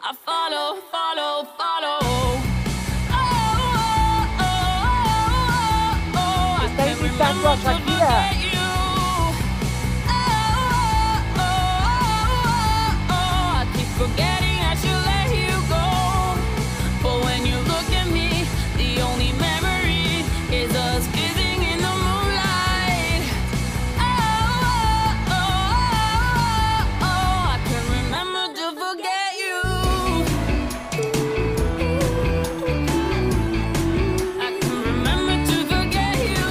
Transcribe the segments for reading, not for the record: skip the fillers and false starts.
I follow, follow, follow. Está imitando a Shakira. Forgetting I should let you go, but when you look at me, the only memory is us kissing in the moonlight. I can remember to forget you. I can remember to forget you.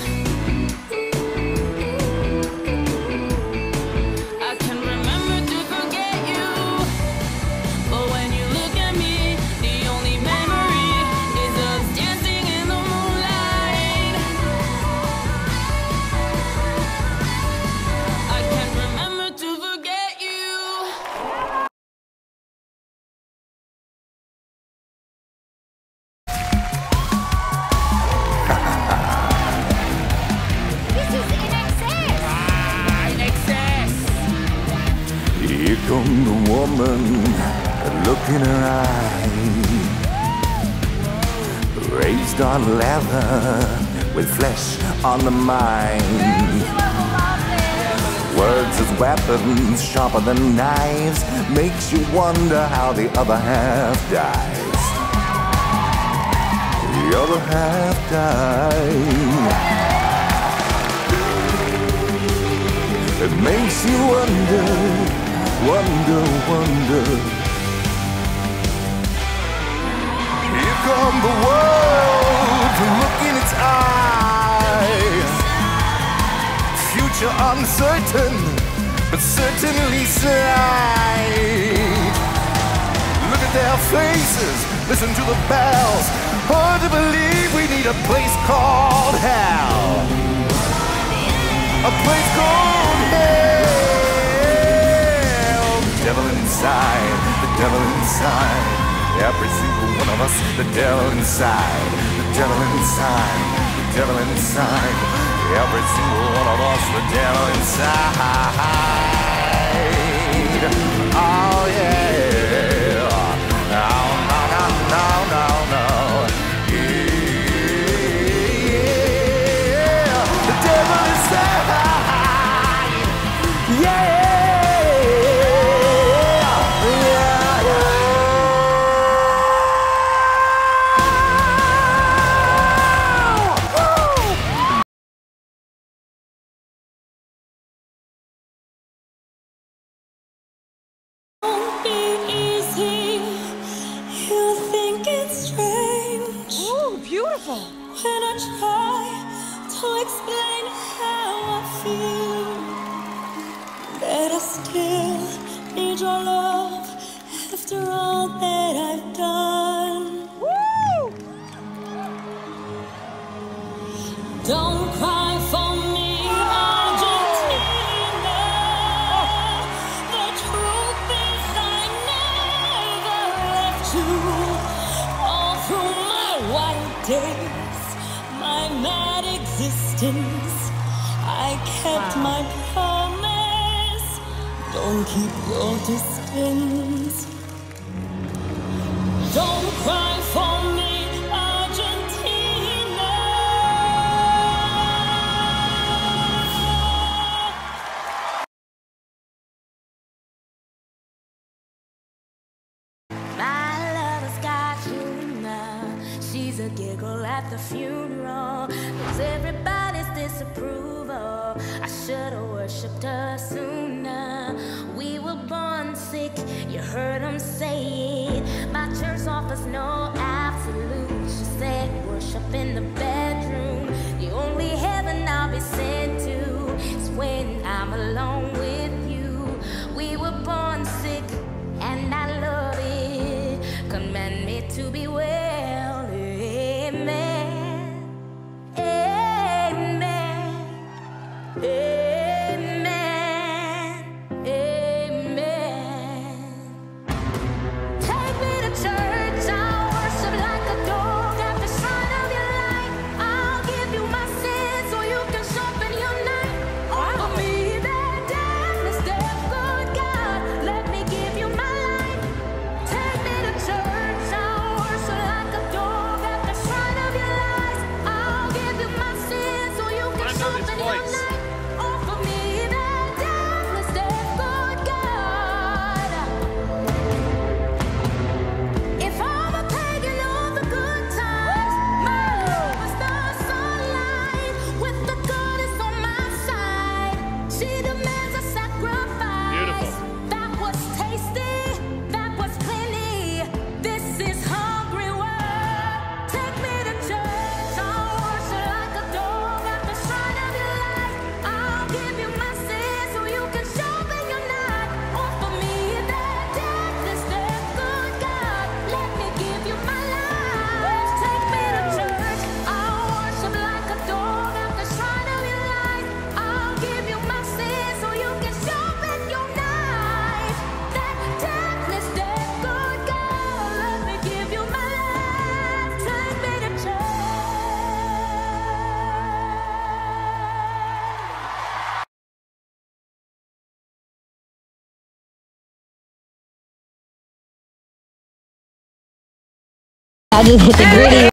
I can remember to forget you. But when you look at me, the only memory is us dancing in the moonlight. I can't remember to forget you. This is in excess. In excess. Here comes the woman, look in her eye. Raised on leather, with flesh on the mind. Words as weapons, sharper than knives, makes you wonder how the other half dies. The other half dies. It makes you wonder, wonder, wonder. Here come the world to look in its eyes. Future uncertain, but certainly slight. Look at their faces, listen to the bells. Hard to believe we need a place called hell. A place called hell. The devil inside, the devil inside. Every single one of us, the devil inside. The devil inside, the devil inside. Every single one of us, the devil inside. Oh yeah. No, no, no, no, no, no. Yeah. The devil inside. Yeah. Won't be easy. You think it's strange. Ooh, beautiful. When I try to explain how I feel, that I still need your love after all that I've done. Woo! Don't cry for me, Argentina. The truth is I never left you. All through my white days, my mad existence, I kept my promise. Don't keep your distance. Don't cry for me, Argentina. My lover's got you now. She's a giggle at the funeral. Knows everybody's disapproval. I should've worshipped her sooner. We were born sick, you heard him say it. My church offers no absolute. She said worship in the bedroom. The only heaven I'll be sent to is when I'm alone with you. We were born sick and I love it. Command me to be well. Amen. Amen. Amen. Amen. Take me to church. I'll worship like a dog at the sign of your light. I just hit the gritty.